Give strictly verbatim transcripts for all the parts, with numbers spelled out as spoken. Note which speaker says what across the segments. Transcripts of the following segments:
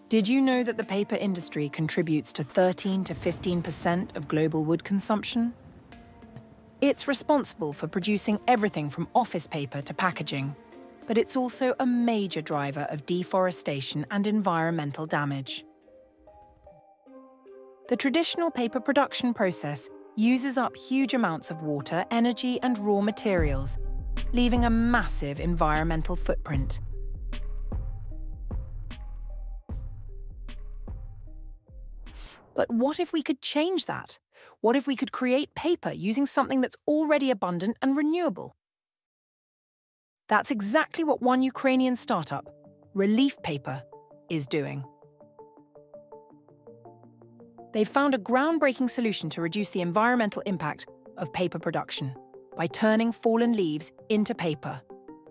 Speaker 1: Did you know that the paper industry contributes to thirteen to fifteen percent of global wood consumption? It's responsible for producing everything from office paper to packaging, but it's also a major driver of deforestation and environmental damage. The traditional paper production process uses up huge amounts of water, energy, and raw materials, leaving a massive environmental footprint. But what if we could change that? What if we could create paper using something that's already abundant and renewable? That's exactly what one Ukrainian startup, Releaf Paper, is doing. They've found a groundbreaking solution to reduce the environmental impact of paper production by turning fallen leaves into paper.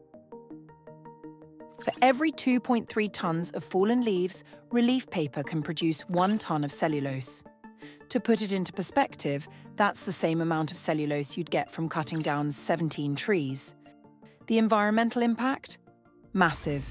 Speaker 1: For every two point three tons of fallen leaves, Releaf Paper can produce one ton of cellulose. To put it into perspective, that's the same amount of cellulose you'd get from cutting down seventeen trees. The environmental impact? Massive.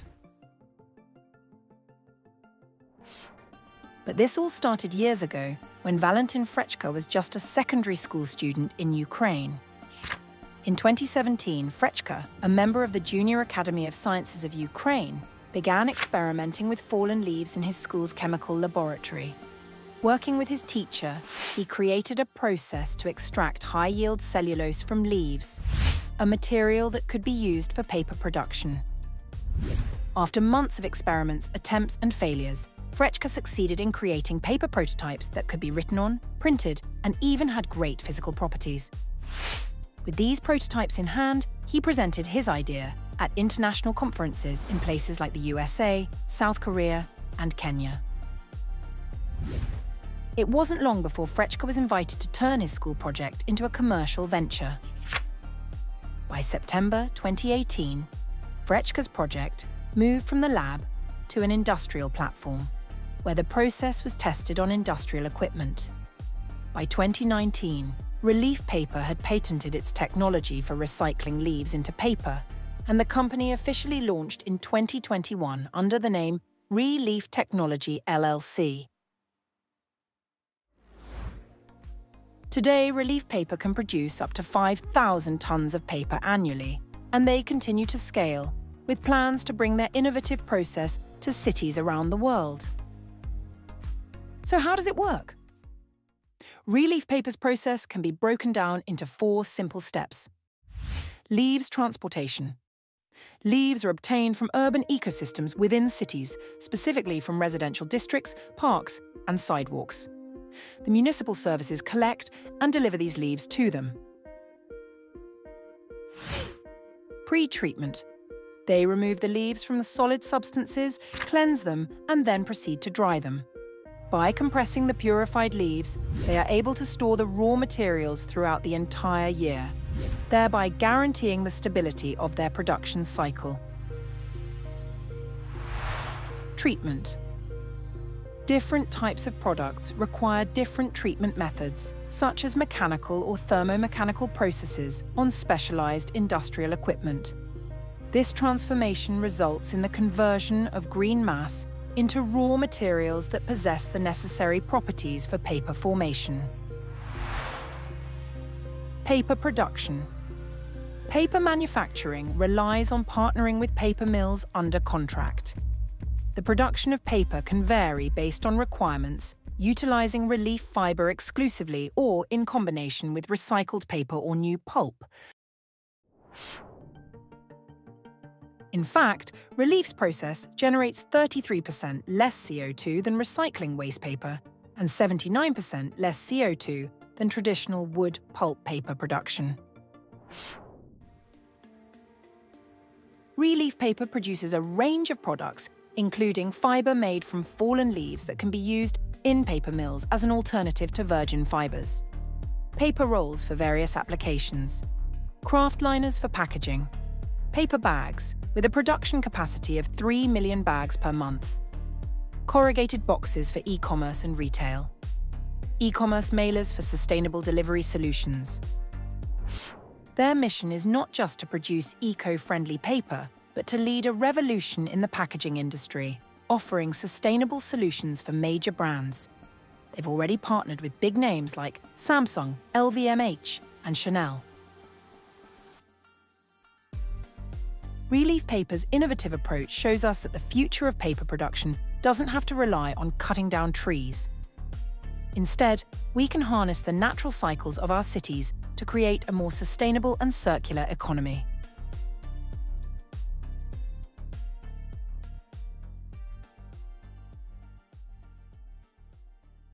Speaker 1: But this all started years ago, when Valentyn Frechka was just a secondary school student in Ukraine. In twenty seventeen, Frechka, a member of the Junior Academy of Sciences of Ukraine, began experimenting with fallen leaves in his school's chemical laboratory. Working with his teacher, he created a process to extract high-yield cellulose from leaves, a material that could be used for paper production. After months of experiments, attempts, and failures, Frechka succeeded in creating paper prototypes that could be written on, printed, and even had great physical properties. With these prototypes in hand, he presented his idea at international conferences in places like the U S A, South Korea, and Kenya. It wasn't long before Frechka was invited to turn his school project into a commercial venture. By September twenty eighteen, Frechka's project moved from the lab to an industrial platform, where the process was tested on industrial equipment. By twenty nineteen, Releaf Paper had patented its technology for recycling leaves into paper, and the company officially launched in twenty twenty-one under the name Releaf Technology L L C. Today, Releaf Paper can produce up to five thousand tons of paper annually, and they continue to scale, with plans to bring their innovative process to cities around the world. So how does it work? Releaf Paper's process can be broken down into four simple steps. Leaves transportation. Leaves are obtained from urban ecosystems within cities, specifically from residential districts, parks, and sidewalks. The municipal services collect and deliver these leaves to them. Pre-treatment. They remove the leaves from the solid substances, cleanse them, and then proceed to dry them. By compressing the purified leaves, they are able to store the raw materials throughout the entire year, thereby guaranteeing the stability of their production cycle. Treatment. Different types of products require different treatment methods, such as mechanical or thermomechanical processes on specialized industrial equipment. This transformation results in the conversion of green mass into raw materials that possess the necessary properties for paper formation. Paper production. Paper manufacturing relies on partnering with paper mills under contract. The production of paper can vary based on requirements, utilizing Releaf fiber exclusively or in combination with recycled paper or new pulp. In fact, Releaf's process generates thirty-three percent less C O two than recycling waste paper and seventy-nine percent less C O two than traditional wood pulp paper production. Releaf Paper produces a range of products, including fiber made from fallen leaves that can be used in paper mills as an alternative to virgin fibers, paper rolls for various applications, craft liners for packaging, paper bags with a production capacity of three million bags per month, corrugated boxes for e-commerce and retail, e-commerce mailers for sustainable delivery solutions. Their mission is not just to produce eco-friendly paper, but to lead a revolution in the packaging industry, offering sustainable solutions for major brands. They've already partnered with big names like Samsung, L V M H, and Chanel. Releaf Paper's innovative approach shows us that the future of paper production doesn't have to rely on cutting down trees. Instead, we can harness the natural cycles of our cities to create a more sustainable and circular economy.